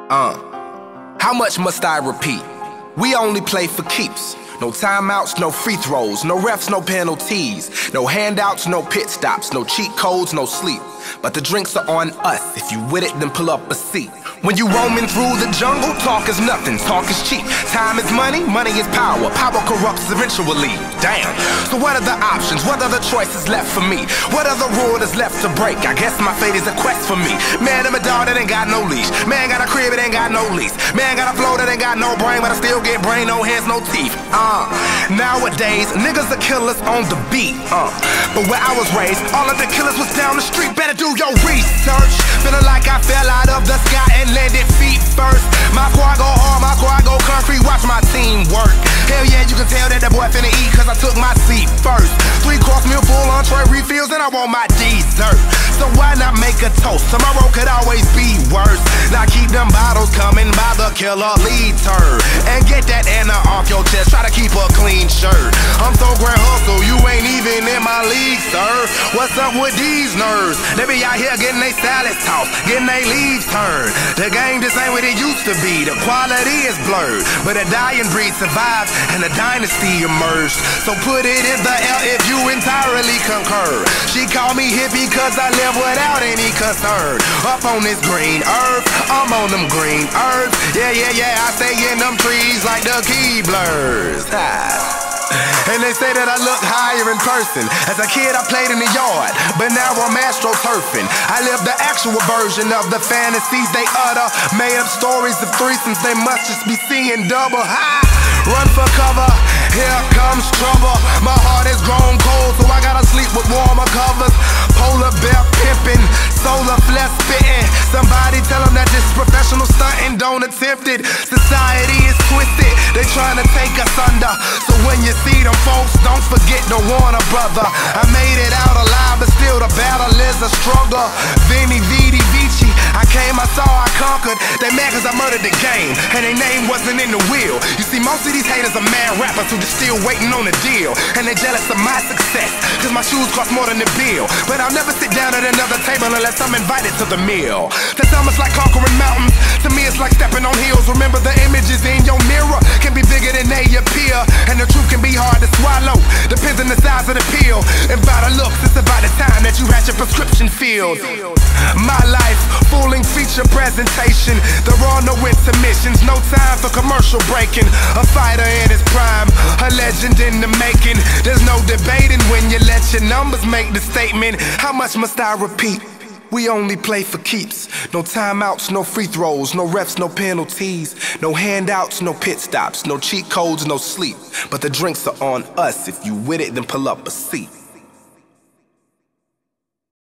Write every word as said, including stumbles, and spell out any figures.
Uh, how much must I repeat? We only play for keeps. No timeouts, no free throws, no refs, no penalties, no handouts, no pit stops, no cheat codes, no sleep. But the drinks are on us. If you with it, then pull up a seat. When you roaming through the jungle, talk is nothing, talk is cheap. Time is money, money is power. Power corrupts eventually. Damn. So what are the options? What are the choices left for me? What are the rules left to break? I guess my fate is a quest for me. Man, I'm a dog that ain't got no leash. Man got a crib, it ain't got no lease. Man got a flow that ain't got no brain, but I still get brain, no hands, no teeth. Uh, nowadays, niggas are killers on the beat. Uh, but where I was raised, all of the killers was down the street. Better do your research. Feeling like I fell out of the sky and landed feet first. My quad go hard, my quad go country, watch my team work. Hell yeah, you can tell that the boy finna eat cause I took my seat first. Three course meal, full entree refills, and I want my dessert. So why not make a toast? Tomorrow could always be worse. Now keep them bottles coming by the killer lead turd. And get that Anna off your chest, try to keep a clean shirt. I'm so grand hustle, you ain't even in my league, sir. What's up with these nerds? They be out here getting they salads tossed, getting they leaves turned. The game just ain't what it used to be, the quality is blurred. But a dying breed survives and a dynasty emerged. So put it in the L if you entirely concur. She called me hippie cause I live without any concern. Up on this green earth, I'm on them green earth. Yeah, yeah, yeah, I stay in them trees like the key blurs. Ah. And they say that I look higher in person. As a kid I played in the yard, but now I'm astroturfing. I live the actual version of the fantasies they utter. Made up stories of threesomes, they must just be seeing double. Ha! Run for cover, here comes trouble. My heart is grown cold, so I gotta sleep with warmer covers. Polar bear pimping, solar flesh spitting. Somebody tell them that this is professional stunting, don't attempt it. Society is twisted, they trying to take us under. So when you see them folks, don't forget to warn a brother. I made it out alive, but still the battle is a struggle. Vini, Vidi, Vici, I came, I saw, I conquered. They mad cause I murdered the game, and their name wasn't in the wheel. You see, most of these haters are mad rappers who just still waiting on a deal. And they jealous of my success, cause my shoes cost more than the bill. But I'll never sit down at another table unless I'm invited to the meal. That's almost like conquering mountains. To me it's like stepping on hills. Remember the images in your mirror can be bigger than they appear. And the truth can be hard to swallow, depends on the size of the pill. And by the looks, it's about the time that you had your prescription filled. My life, fooling feature presentation. There are no intermissions, no time for commercial breaking. A fighter in his prime, a legend in the making. There's no debating when you let your numbers make the statement. How much must I repeat? We only play for keeps. No timeouts, no free throws, no refs, no penalties, no handouts, no pit stops, no cheat codes, no sleep. But the drinks are on us. If you with it, then pull up a seat.